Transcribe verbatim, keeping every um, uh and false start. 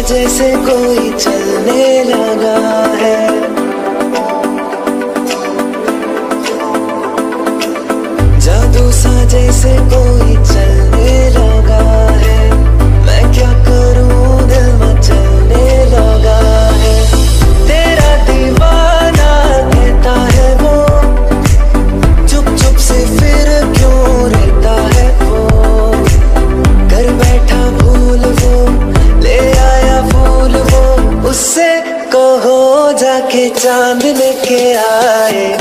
जैसे कोई चलने लगा है। जादू सा जैसे कोई चलने लगा है। मैं क्या करूं दिल मचलने लगा है। तेरा दीवाना कहता है वो, चुप चुप से फिर क्यों रहता है वो। कर बैठा भूल वो, ले आया फूल वो। उससे कहो जाके चांद लेके आए।